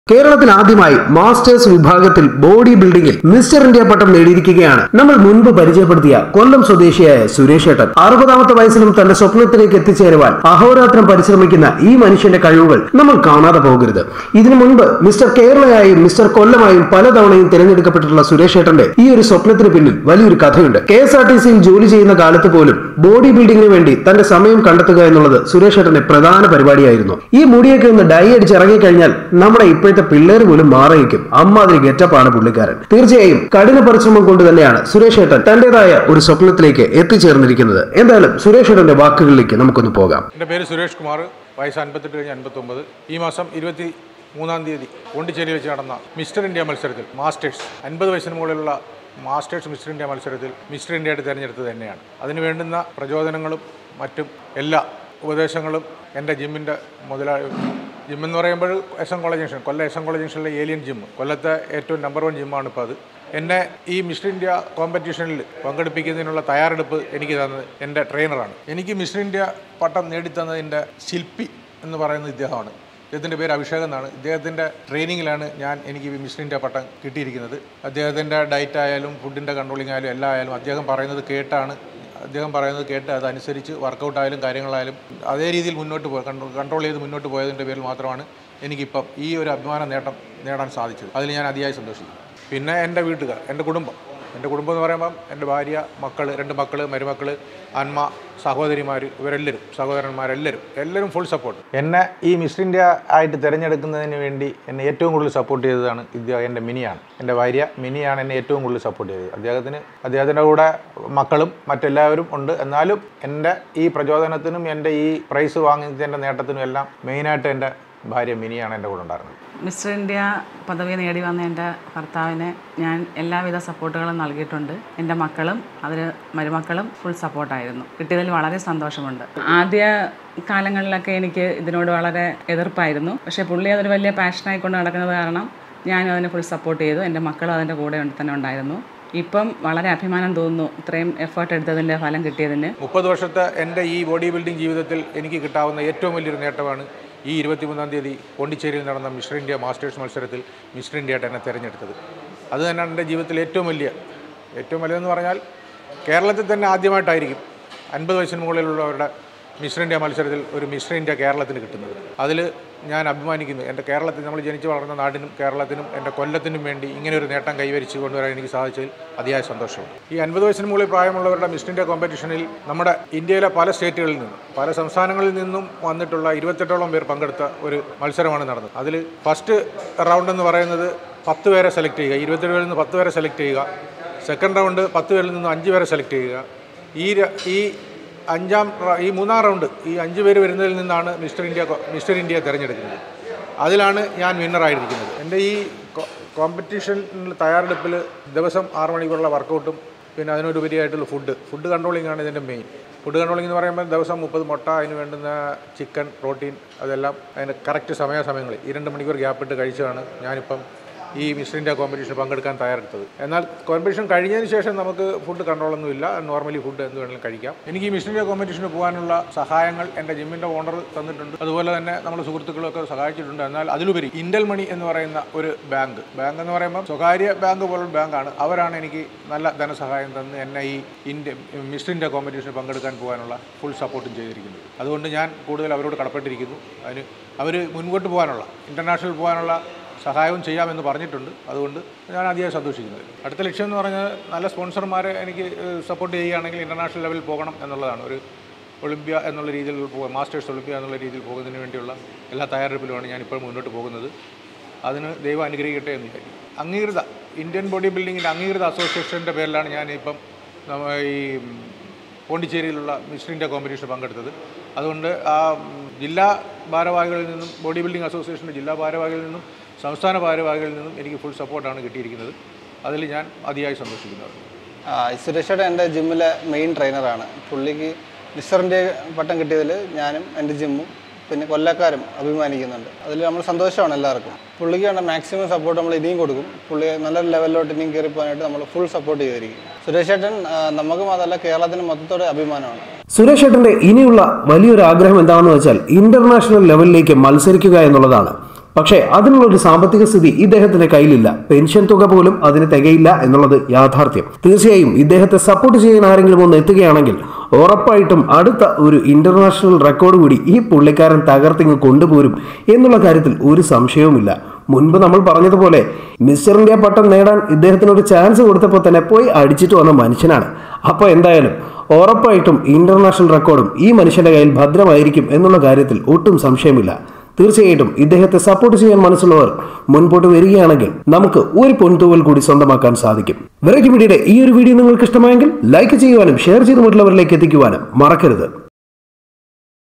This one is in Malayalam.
കേരളത്തിൽ ആദ്യമായി മാസ്റ്റേഴ്സ് വിഭാഗത്തിൽ ബോഡി ബിൽഡിംഗിൽ മിസ്റ്റർ ഇന്ത്യ പട്ടം നേടിയിരിക്കുകയാണ് നമ്മൾ മുൻപ് പരിചയപ്പെടുത്തിയ കൊല്ലം സ്വദേശിയായ സുരേഷ് ഏട്ടൻ. 60ാമത്തെ വയസ്സിലും തന്റെ സ്വപ്നത്തിലേക്ക് എത്തിച്ചേരുവാൻ അഹോരാത്രം പരിശ്രമിക്കുന്ന ഈ മനുഷ്യന്റെ കഴിവുകൾ നമ്മൾ കാണാതെ പോകരുത്. ഇതിനു മുൻപ് മിസ്റ്റർ കേരളയായും മിസ്റ്റർ കൊല്ലമായും പലതവണയും തിരഞ്ഞെടുക്കപ്പെട്ടിട്ടുള്ള സുരേഷ് ഏട്ടന്റെ ഈ ഒരു സ്വപ്നത്തിന് പിന്നിൽ വലിയൊരു കഥയുണ്ട്. KSRTCയിൽ ജോലി ചെയ്യുന്ന കാലത്ത് പോലും ബോഡി ബിൽഡിംഗിന് വേണ്ടി തന്റെ സമയം കണ്ടെത്തുക എന്നുള്ളത് സുരേഷ് ഏട്ടന്റെ പ്രധാന പരിപാടിയായിരുന്നു. ഈ മുടിയൊക്കെ ഒന്ന് ഡൈ അടിച്ച് ഇറങ്ങിക്കഴിഞ്ഞാൽ നമ്മുടെ ഇപ്പോഴത്തെ പിള്ളേർ പോലും മാറിയിരിക്കും. അമ്മാതിരി ഗെറ്റപ്പാണ് പുള്ളിക്കാരൻ. തീർച്ചയായും കഠിന പരിശ്രമം കൊണ്ട് തന്നെയാണ് സുരേഷ് ഏട്ടൻ തന്റേതായ ഒരു സ്വപ്നത്തിലേക്ക് എത്തിച്ചേർന്നിരിക്കുന്നത്. എന്തായാലും സുരേഷ് ഏട്ടന്റെ വാക്കുകളിലേക്ക് നമുക്കൊന്ന് പോകാം. എന്റെ പേര് സുരേഷ് കുമാർ, വയസ്സ് 58 കഴിഞ്ഞ് 59. ഈ മാസം 23-ാം തീയതി പോണ്ടിച്ചേരിയിൽ വെച്ച് നടന്ന മിസ്റ്റർ ഇന്ത്യ മത്സരത്തിൽ മാസ്റ്റേഴ്സ് 50 വയസ്സിന് മുകളിലുള്ള മാസ്റ്റേഴ്സ് മിസ്റ്റർ ഇന്ത്യ മത്സരത്തിൽ മിസ്റ്റർ ഇന്ത്യയായിട്ട് തിരഞ്ഞെടുത്തത് തന്നെയാണ്. അതിന് വേണ്ടുന്ന പ്രചോദനങ്ങളും മറ്റും എല്ലാ ഉപദേശങ്ങളും എൻ്റെ ജിമ്മിൻ്റെ ജിമ്മെന്ന് പറയുമ്പോൾ SM college junction, Kollam SM college ജംഗ്ഷനിലെ ഏലിയൻ ജിമ്മ്, കൊല്ലത്തെ ഏറ്റവും നമ്പർ 1 ജിമ്മാണ് ഇപ്പോൾ അത്. എന്നെ ഈ മിസ്റ്റർ ഇന്ത്യ കോമ്പറ്റീഷനിൽ പങ്കെടുപ്പിക്കുന്നതിനുള്ള തയ്യാറെടുപ്പ് എനിക്ക് തന്നത് എൻ്റെ ട്രെയിനറാണ്. എനിക്ക് മിസ്റ്റർ ഇന്ത്യ പട്ടം നേടിത്തന്നത് എൻ്റെ ശില്പി എന്ന് പറയുന്ന ഇദ്ദേഹമാണ്. ഇദ്ദേഹത്തിൻ്റെ പേര് അഭിഷേക് എന്നാണ്. ഇദ്ദേഹത്തിൻ്റെ ട്രെയിനിങ്ങിലാണ് എനിക്ക് മിസ്റ്റർ ഇന്ത്യ പട്ടം കിട്ടിയിരിക്കുന്നത്. അദ്ദേഹത്തിൻ്റെ ഡയറ്റ് ആയാലും ഫുഡിൻ്റെ കൺട്രോളിംഗ് ആയാലും എല്ലാം ആയാലും അദ്ദേഹം പറയുന്നത് കേട്ട് അതനുസരിച്ച് വർക്കൗട്ടായാലും കാര്യങ്ങളായാലും അതേ രീതിയിൽ കൺട്രോൾ ചെയ്ത് മുന്നോട്ട് പോയതിൻ്റെ പേരിൽ മാത്രമാണ് എനിക്കിപ്പം ഈ ഒരു അഭിമാന നേട്ടം നേടാൻ സാധിച്ചത്. അതിൽ ഞാൻ അതിയായി സന്തോഷിക്കുന്നു. പിന്നെ എൻ്റെ വീട്ടുകാർ, എൻ്റെ കുടുംബം എന്ന് പറയുമ്പം എൻ്റെ ഭാര്യ, മക്കൾ, 2 മക്കൾ, മരുമക്കൾ, അമ്മ, സഹോദരിമാർ, എല്ലാവരും ഫുൾ സപ്പോർട്ട്. എന്നെ ഈ മിസ്റ്റർ ഇന്ത്യ ആയിട്ട് തിരഞ്ഞെടുക്കുന്നതിന് വേണ്ടി എന്നെ ഏറ്റവും കൂടുതൽ സപ്പോർട്ട് ചെയ്തതാണ് എൻ്റെ മിനിയാണ്. എൻ്റെ ഭാര്യ മിനിയാണ് എന്നെ ഏറ്റവും കൂടുതൽ സപ്പോർട്ട് ചെയ്തത്. അദ്ദേഹത്തിൻ്റെ കൂടെ മക്കളും മറ്റെല്ലാവരും ഉണ്ട്. എന്നാലും എൻ്റെ ഈ പ്രചോദനത്തിനും എൻ്റെ ഈ പ്രൈസ് വാങ്ങിച്ചതിൻ്റെ നേട്ടത്തിനും എല്ലാം മെയിനായിട്ട് എൻ്റെ ഭാര്യ മിനിയാണ് എൻ്റെ കൂടെ ഉണ്ടായിരുന്നത്. മിസ്റ്റർ ഇന്ത്യ പദവി നേടി വന്ന എൻ്റെ ഭർത്താവിന് ഞാൻ എല്ലാവിധ സപ്പോർട്ടുകളും നൽകിയിട്ടുണ്ട്. എൻ്റെ മക്കളും മരുമക്കളും ഫുൾ സപ്പോർട്ടായിരുന്നു. കിട്ടിയതിൽ വളരെ സന്തോഷമുണ്ട്. ആദ്യ കാലങ്ങളിലൊക്കെ എനിക്ക് ഇതിനോട് വളരെ എതിർപ്പായിരുന്നു. പക്ഷേ പുള്ളി അതൊരു വലിയ പാഷനായിക്കൊണ്ട് നടക്കുന്നത് കാരണം ഞാനും അതിനെ ഫുൾ സപ്പോർട്ട് ചെയ്തു. എൻ്റെ മക്കളും അതിൻ്റെ കൂടെ തന്നെ ഉണ്ടായിരുന്നു. ഇപ്പം വളരെ അഭിമാനം തോന്നുന്നു ഇത്രയും എഫേർട്ട് എടുത്തതിൻ്റെ ഫലം കിട്ടിയതിന്. 30 വർഷത്തെ എൻ്റെ ഈ ബോഡി ബിൽഡിംഗ് ജീവിതത്തിൽ എനിക്ക് കിട്ടാവുന്ന ഏറ്റവും വലിയൊരു നേട്ടമാണ് ഈ 23-ാം തീയതി പോണ്ടിച്ചേരിയിൽ നടന്ന മിസ്റ്റർ ഇന്ത്യ മാസ്റ്റേഴ്സ് മത്സരത്തിൽ മിസ്റ്റർ ഇന്ത്യയായിട്ട് എന്നെ തിരഞ്ഞെടുത്തത്. അത് തന്നെയാണ് എൻ്റെ ജീവിതത്തിൽ ഏറ്റവും വലുതെന്ന് പറഞ്ഞാൽ കേരളത്തിൽ തന്നെ ആദ്യമായിട്ടായിരിക്കും 50 വയസ്സിന് മുകളിലുള്ളവരുടെ മിസ്റ്റർ ഇന്ത്യ മത്സരത്തിൽ ഒരു മിസ്റ്റർ ഇന്ത്യ കേരളത്തിന് കിട്ടുന്നത്. അതിൽ ഞാൻ അഭിമാനിക്കുന്നു. എൻ്റെ കേരളത്തിൽ നമ്മൾ ജനിച്ചു വളർന്ന നാടിനും കേരളത്തിനും എൻ്റെ കൊല്ലത്തിനും വേണ്ടി ഇങ്ങനെ ഒരു നേട്ടം കൈവരിച്ച് കൊണ്ടുവരാൻ എനിക്ക് സാധിച്ചതിൽ അതിയായ സന്തോഷമാണ്. ഈ 50 വയസ്സിന് മുകളിൽ പ്രായമുള്ളവരുടെ മിസ്റ്റർ ഇന്ത്യ കോമ്പറ്റീഷനിൽ നമ്മുടെ ഇന്ത്യയിലെ പല സ്റ്റേറ്റുകളിൽ നിന്നും പല സംസ്ഥാനങ്ങളിൽ നിന്നും വന്നിട്ടുള്ള 28ഓളം പേർ പങ്കെടുത്ത ഒരു മത്സരമാണ് നടന്നത്. അതിൽ ഫസ്റ്റ് റൗണ്ട് എന്ന് പറയുന്നത് 10 പേരെ സെലക്ട് ചെയ്യുക, 27 പേരിൽ നിന്ന് 10 പേരെ സെലക്ട് ചെയ്യുക. സെക്കൻഡ് റൗണ്ട് 10 പേരിൽ നിന്ന് 5 പേരെ സെലക്ട് ചെയ്യുക. ഈ 3-ാം റൗണ്ട് ഈ 5 പേര് വരുന്നതിൽ നിന്നാണ് മിസ്റ്റർ ഇന്ത്യ തിരഞ്ഞെടുക്കുന്നത്. അതിലാണ് ഞാൻ വിന്നറായിരിക്കുന്നത്. എൻ്റെ ഈ കോമ്പറ്റീഷനിൽ തയ്യാറെടുപ്പിൽ ദിവസം 6 മണിക്കൂറുള്ള വർക്കൗട്ടും പിന്നെ അതിനൊരുപരിയായിട്ടുള്ള ഫുഡ് കൺട്രോളിംഗ് ആണ് ഇതിൻ്റെ മെയിൻ. ഫുഡ് കൺട്രോളിംഗ് എന്ന് പറയുമ്പോൾ ദിവസം 30 മുട്ട, അതിന് വേണ്ടുന്ന ചിക്കൻ, പ്രോട്ടീൻ, അതെല്ലാം അതിൻ്റെ കറക്റ്റ് സമയങ്ങളിൽ 2 മണിക്കൂർ ഗ്യാപ്പിട്ട് കഴിച്ചാണ് ഞാനിപ്പം ഈ മിസ്റ്റർ ഇന്ത്യ കോമ്പറ്റീഷന് പങ്കെടുക്കാൻ തയ്യാറെടുത്തത്. എന്നാൽ കോമ്പറ്റീഷൻ കഴിഞ്ഞതിന് ശേഷം നമുക്ക് ഫുഡ് കൺട്രോളൊന്നുമില്ല. നോർമലി ഫുഡ് എന്ത് വേണമെങ്കിലും കഴിക്കാം. എനിക്ക് ഈ മിസ്റ്റർ ഇന്ത്യ കോമ്പറ്റീഷന് പോകാനുള്ള സഹായങ്ങൾ എൻ്റെ ജിമ്മിൻ്റെ ഓണർ തന്നിട്ടുണ്ട്. അതുപോലെ തന്നെ നമ്മുടെ സുഹൃത്തുക്കളൊക്കെ സഹായിച്ചിട്ടുണ്ട്. എന്നാൽ അതിലുപരി ഇന്റൽ മണി എന്ന് പറയുന്ന ഒരു ബാങ്ക് എന്ന് പറയുമ്പോൾ സ്വകാര്യ ബാങ്ക് പോലുള്ള ബാങ്കാണ്. അവരാണ് എനിക്ക് നല്ല ധനസഹായം തന്ന് എന്നെ ഈ മിസ്റ്റർ ഇന്ത്യ കോമ്പറ്റീഷന് പങ്കെടുക്കാൻ പോകാനുള്ള ഫുൾ സപ്പോർട്ടും ചെയ്തിരിക്കുന്നത്. അതുകൊണ്ട് ഞാൻ കൂടുതൽ അവരോട് കടപ്പെട്ടിരിക്കുന്നു. അതിന് അവർ മുൻപോട്ട് പോകാനുള്ള ഇൻ്റർനാഷണൽ പോകാനുള്ള സഹായവും ചെയ്യാമെന്ന് പറഞ്ഞിട്ടുണ്ട്. അതുകൊണ്ട് ഞാൻ അതിയായി സന്തോഷിക്കുന്നത്. അടുത്ത ലക്ഷ്യം എന്ന് പറഞ്ഞാൽ നല്ല സ്പോൺസർമാരെ എനിക്ക് സപ്പോർട്ട് ചെയ്യുകയാണെങ്കിൽ ഇൻ്റർനാഷണൽ ലെവലിൽ പോകണം എന്നുള്ളതാണ്. ഒരു ഒളിമ്പ്യ എന്നുള്ള രീതിയിൽ മാസ്റ്റേഴ്സ് ഒളിമ്പ്യ എന്നുള്ള രീതിയിൽ പോകുന്നതിന് വേണ്ടിയുള്ള എല്ലാ തയ്യാറെടുപ്പിലുമാണ് ഞാനിപ്പോൾ മുന്നോട്ട് പോകുന്നത്. അതിന് ദൈവം അനുഗ്രഹിക്കട്ടെ എന്ന് വിചാരിക്കും. ഇന്ത്യൻ ബോഡി ബിൽഡിങ്ങിൻ്റെ അംഗീകൃത അസോസിയേഷൻ്റെ പേരിലാണ് ഞാനിപ്പം ഈ പോണ്ടിച്ചേരിയിലുള്ള മിസ്റ്റർ ഇന്ത്യ കോമ്പറ്റീഷന് പങ്കെടുത്തത്. അതുകൊണ്ട് ആ ജില്ലാ ഭാരവാഹികളിൽ നിന്നും ബോഡി ബിൽഡിംഗ് അസോസിയേഷൻ്റെ ജില്ലാ ഭാരവാഹികളിൽ നിന്നും സംസ്ഥാന ഭാരവാഹികളിൽ നിന്നും എനിക്ക് ഫുൾ സപ്പോർട്ടാണ് കിട്ടിയിരിക്കുന്നത്. അതിൽ ഞാൻ അതിയായി സന്തോഷിക്കുന്നത്. സുരേഷേട്ടൻ എൻ്റെ ജിമ്മിലെ മെയിൻ ട്രെയിനറാണ്. പുള്ളിക്ക് മിസ്റ്റർ ഇന്ത്യ പട്ടം കിട്ടിയതിൽ ഞാനും എൻ്റെ ജിമ്മും പിന്നെ കൊല്ലക്കാരും അഭിമാനിക്കുന്നുണ്ട്. അതിൽ നമ്മൾ സന്തോഷമാണ് എല്ലാവർക്കും. പുള്ളിക്ക് വേണ്ട മാക്സിമം സപ്പോർട്ട് നമ്മൾ ഇനിയും കൊടുക്കും. പുള്ളി നല്ലൊരു ലെവലിലോട്ട് ഇനിയും കയറി പോകാനായിട്ട് നമ്മൾ ഫുൾ സപ്പോർട്ട് ചെയ്തിരിക്കും. സുരേഷേട്ടൻ നമുക്ക് മാത്രമല്ല കേരളത്തിന് മൊത്തത്തോടെ അഭിമാനമാണ്. സുരേഷ് ഏട്ടന്റെ ഇനിയുള്ള വലിയൊരു ആഗ്രഹം എന്താണെന്ന് വെച്ചാൽ ഇന്റർനാഷണൽ ലെവലിലേക്ക് മത്സരിക്കുക എന്നുള്ളതാണ്. പക്ഷേ അതിനുള്ള ഒരു സാമ്പത്തിക സ്ഥിതി ഇദ്ദേഹത്തിന്റെ കയ്യിലില്ല. പെൻഷൻ തുക പോലും അതിന് തികയില്ല എന്നുള്ളത് യാഥാർത്ഥ്യം. തീർച്ചയായും ഇദ്ദേഹത്തെ സപ്പോർട്ട് ചെയ്യാൻ ആരെങ്കിലും ഒന്ന് എത്തുകയാണെങ്കിൽ ഉറപ്പായിട്ടും അടുത്ത ഒരു ഇന്റർനാഷണൽ റെക്കോർഡ് കൂടി ഈ പുള്ളിക്കാരൻ തകർത്തിങ്ങ് കൊണ്ടുപോരും എന്നുള്ള കാര്യത്തിൽ ഒരു സംശയവുമില്ല. മുൻപ് നമ്മൾ പറഞ്ഞതുപോലെ മിസ്റ്റർ ഇന്ത്യ പട്ടം നേടാൻ ഇദ്ദേഹത്തിന് ഒരു ചാൻസ് കൊടുത്തപ്പോൾ തന്നെ പോയി അടിച്ചിട്ട് വന്ന മനുഷ്യനാണ്. അപ്പോൾ എന്തായാലും ഉറപ്പായിട്ടും ഇന്റർനാഷണൽ റെക്കോർഡും ഈ മനുഷ്യന്റെ കയ്യിൽ ഭദ്രമായിരിക്കും എന്നുള്ള കാര്യത്തിൽ ഒട്ടും സംശയമില്ല. തീർച്ചയായിട്ടും ഇദ്ദേഹത്തെ സപ്പോർട്ട് ചെയ്യാൻ മനസ്സുള്ളവർ മുൻപോട്ട് വരികയാണെങ്കിൽ നമുക്ക് ഒരു പൊൻതൂവൽ കൂടി സ്വന്തമാക്കാൻ സാധിക്കും. വെറൈറ്റി മീഡിയയുടെ ഈ ഒരു വീഡിയോ നിങ്ങൾക്ക് ഇഷ്ടമായെങ്കിൽ ലൈക്ക് ചെയ്യുവാനും ഷെയർ ചെയ്ത് മറ്റുള്ളവരിലേക്ക് എത്തിക്കുവാനും മറക്കരുത്.